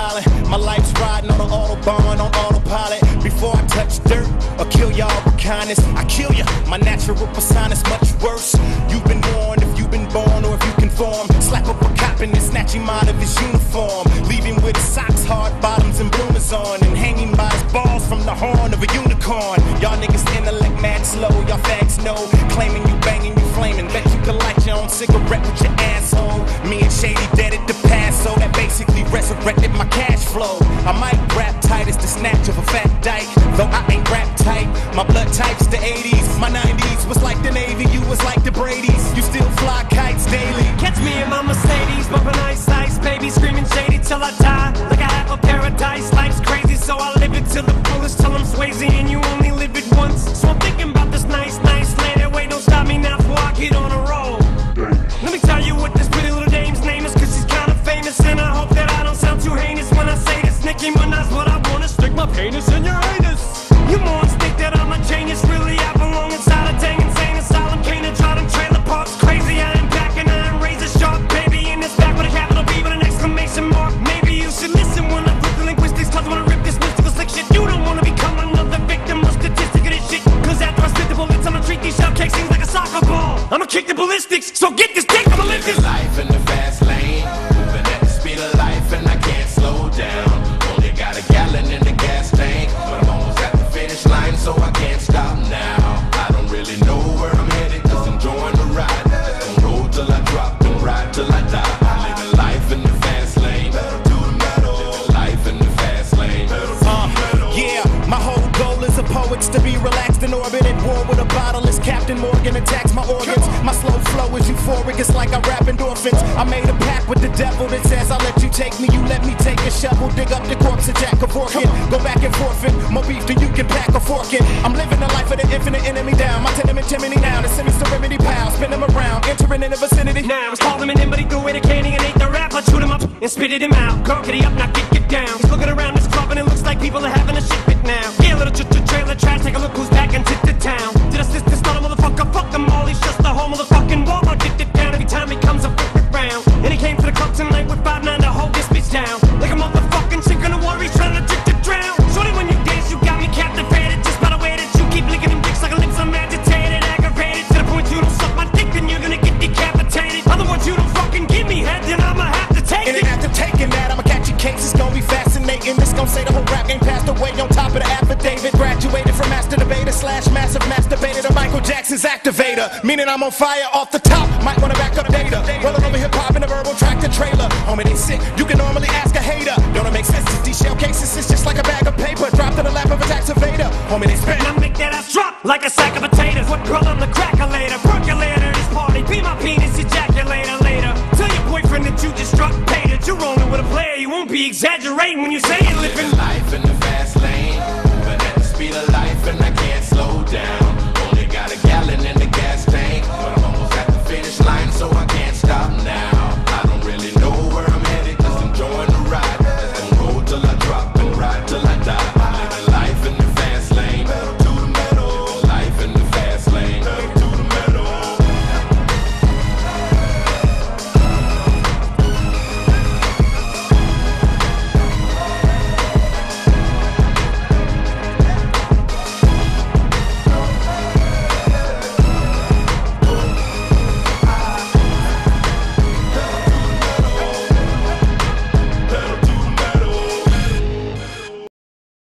island. My life's riding on an autobahn, on autopilot. Before I touch dirt or kill y'all with kindness, I kill ya. My natural persona's much worse. You've been warned if you've been born or if you conform. Slap up a cop and snatch him out of his uniform. Leave him with his socks, hard bottoms, and bloomers on, and hanging by his balls from the horn of a unicorn. Y'all niggas intellect mad slow, y'all fags know. Claiming you banging, you flaming. Bet you can light your own cigarette with your asshole. Me and Shady dead at the past, so that basically resurrected my cash flow. I might rap tight as the snatch of a fat dyke, though I ain't rap tight. My blood type's the 80s, my 90s was like the Navy, you was like the Brady's. You still fly kites daily. Catch me in my Mercedes, bumping ice, baby, screaming Shady till I die. Like I have a paradise, life's crazy, so I live it till the fullest, till I'm Swayze and you only live it once. So I'm thinking about this nice lady. Wait, don't stop me now before I get on a roll. Let me tell you what this pretty little dame's name is, cause she's kinda famous, and I hope that I don't sound too heinous when I say this. Nicki Minaj, what I wanna stick my penis in your anus. You morons think that I'm a genius, really I belong inside a dang insane asylum. Can't draw them trailer parks crazy, I am back and I am razor sharp, baby, in this back with a capital B with an exclamation mark. Maybe you should listen when I flip the linguistics, cause I wanna rip this mystical slick shit. You don't wanna become another victim or statistic of this shit, cause after I spit the bullets I'ma treat these shell cakes things like a soccer ball. I'ma kick the ballistics, so get this dick, I'ma live this life in the fast lane, moving at the speed of life and I can't slow down. Only got a gallon in the gas tank, but I'm almost at the finish line, so I can't stop now. I don't really know where I'm headed, cause I'm enjoying the ride. Just gonna roll till I drop and ride till I die. I'm living life in the fast lane, living life in the fast lane. Yeah, my whole goal as a poet's to be relaxed in orbit at war with a bottle as Captain Morgan attacks my organs. My slow flow is euphoric, it's like I rap endorphins. I made a pact with the devil that says I'll let you take me, you let me take a shovel, dig up the corpse of Jack Kevorkian. Go back and forfeit, more beef than you can pack a fork in. I'm living the life of the infinite enemy down, my tenement chimney now, the semi-serenity pal, spin them around, entering in the vicinity. Now it's called him in, but he threw away the candy and ate the rap. I chewed him up and spitted him out. Girl, get he up, now get down. He's looking around this club and it looks like people are having a shit fit now. Yeah, little trailer trash, take a look who's back into the town. Did I sister start a motherfucker? Fuck them all, he's just the whole motherfucking Walmart. Get it down every time he comes up round. And he came to the club tonight with 5'9" to hold this bitch down. Like a motherfucking chick in the water, he's trying to drown. Shorty, when you dance, you got me captivated. Just by the way that you keep licking them dicks like a lips, I'm agitated, aggravated. To the point you don't suck my dick, then you're gonna get decapitated. Otherwise, you don't fucking give me head, then I'ma have to take it. And after taking that, I'ma catch your case, it's gonna be fascinating. This gon' say the whole rap game passed away on top of the affidavit. Graduated from master debater slash massive masturbator to Michael Jackson's activator. Meaning I'm on fire off the top, might wanna back up data. Rolling over hip-hop in a verbal tractor trailer. Homie, they sick, you can normally ask a hater. Don't it make sense? These shell cases, it's just like a bag of paper dropped in the lap of a tax evader. Homie, they spit. And I make that ass drop like a sack of potatoes. What girl, I'm the crackulator, percolator. This party, be my penis ejaculator later. Tell your boyfriend that you just struck paid that you're rolling with a player. You won't be exaggerating when you say it. Living life in the fast lane, moving at the speed of life and I can't slow down. Only got a gallon in the gas tank, but I'm almost at the finish line, so I